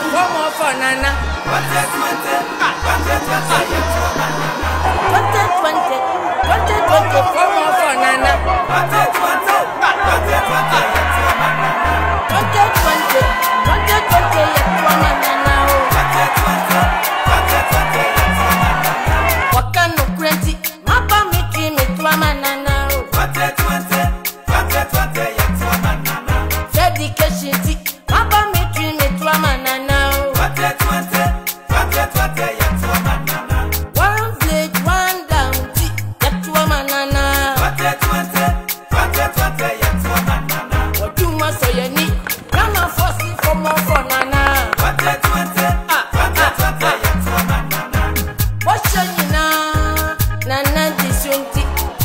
4 more for Nana. 2020, 4 more for Nana. 2020, Wakano Grenti, Mapa Mitri, Mitwamanana. Dedication, Mapa Mitri, Mitwamanana. 1 blade, 1 down, Yatwamanana. What you must say, you need, come on, forcing for more for Nana. What's your Nana 2020,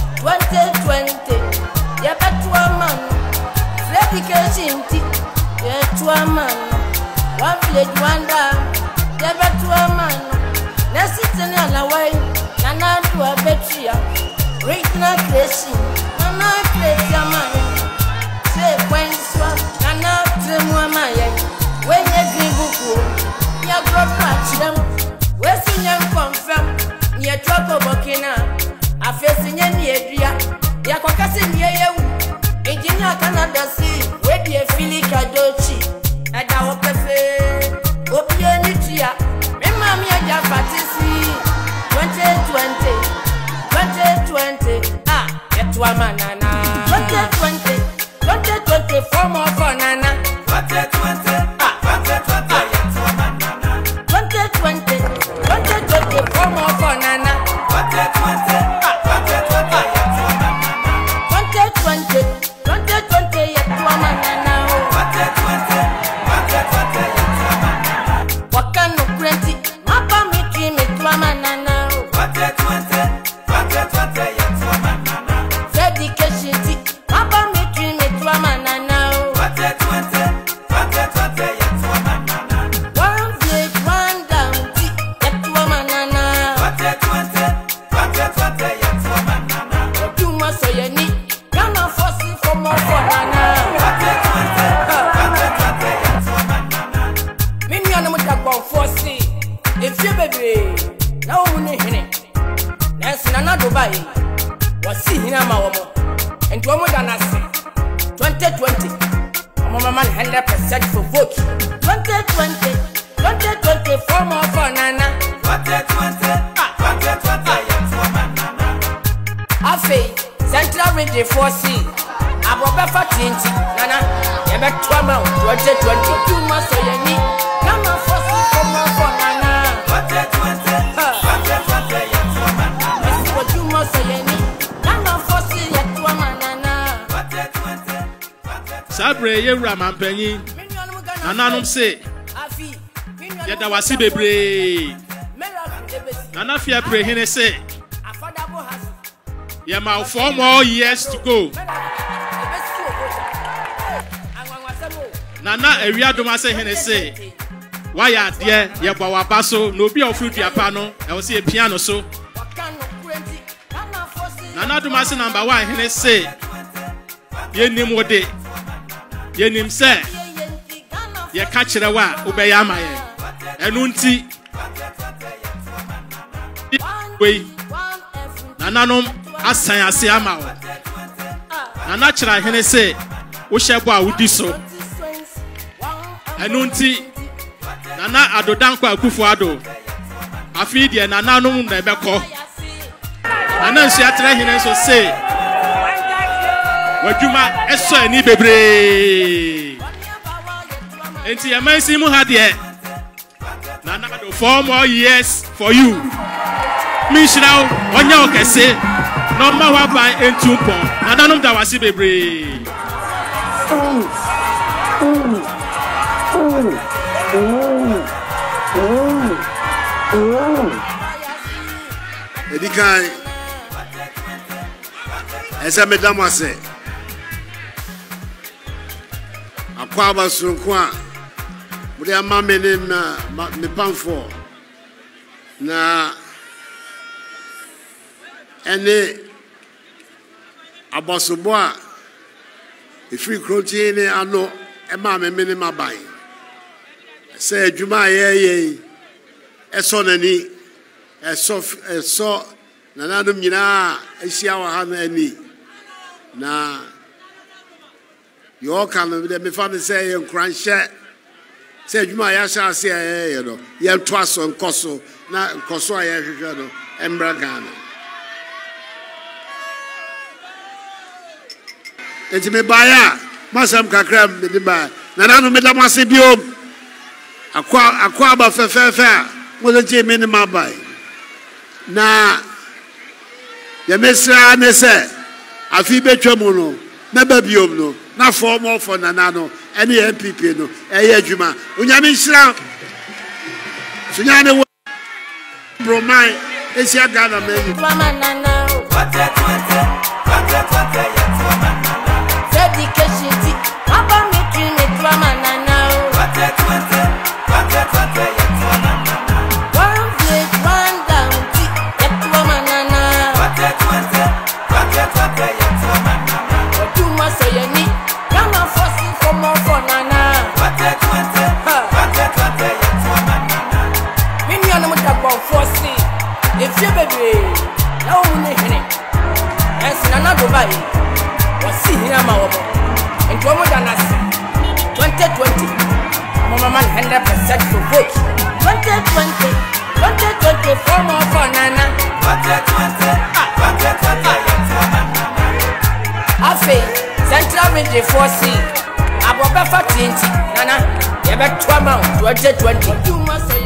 yeah, but to a man, dedication, yeah, to a man, 1 blade, 1 down, yeah, but to a man, let's sit in a way, Nana to a betria, regional creation, Nana create a man, say when swap, Nana Tremwamaya, when you drink book, you grow patch them, where's in them confirm, near Tropo Bokina. A facing any area, Yakakasin Yaya, Engineer Canada Sea, where the Filica Dochi, at our cafe, Opianitia, Mamma Japatisi, 2020, get to a manana, 2020, 4 more for Nana, 2020, 4 more for Nana, 2020, yet to a manana. Wakano Grenti, Mapa Mitri, Mitwamanana. Dedication, Mapa Mitri, Mitwamanana. 1 blade, 1 down, yet to a manana. What you must say, you need, come on, forcing for more for Nana. Minion with a bomb forcing. If you baby, now we need it. That's Nana Dubai. Was seeing a mama and to a more than I say 2020. Mama man 100% for vote. 2020, 4 more for Nana. 2020, Afe, Central Region 4C. Abobefa 20, Nana, you bet 12 months, 2020. You must say you need, come on, for more for Nana. 2020, what you must say you need, come on, for yet to a manana. Sabre ye Ramampenyi, Nananum say, yet I was bebre. Nana Fia pray hene say, yeah, my 4 more years to go. Nana area doma say hene say, why ya dear, ya bawa baso, no be of fruit ya pano, I will see a piano so. Nana doma say number 1 hene say, ye nim wode, ye nim say, ye catch the wa, ubeyama ye, enunti. Way, Nananum, asan ase ama wo. Nana chira hene say, wo shebo a wudi so. Enunti Nana adodanko akufo ado. Afi de Nananum na ebeko. Nana nsu atra hene so say, wadwuma eso ani bebre. Enti yamansi mu ha de. Nana do 4 more years for you. Mishraw onya okese no ma wa ban entumpon Nananum da wasi bebre. Edikai esa medam wase akwa basunko a bude ama menem na me pamfo na ene abosobo a efiri kroti ne ano ema me menem abai Say Juma ye esonani eso nanadum nyina ehia wa ha na ani na yo kan de me fa me say en kranhye say Juma ya sha se ye no ye to aso nkoso na nkoso aye hwehwe no embra Ghana enti me baya masam kakra me de ba nananu me da mase biom akwa aba fefefe mo je me ni mabai na ya mesra ne se afi betwam no na babiom no na form of nana no ene NPP no eye adwuma onyame nhira sunyane bromai esia Ghana me if you baby, no one is in it. As another body was seen in a mouth and to more than us 2020. Mama man 100% for vote 2020 for more for Nana. Afe Central Region 4C. Aboba for 20 Nana, you bet 2 months 2020. You must say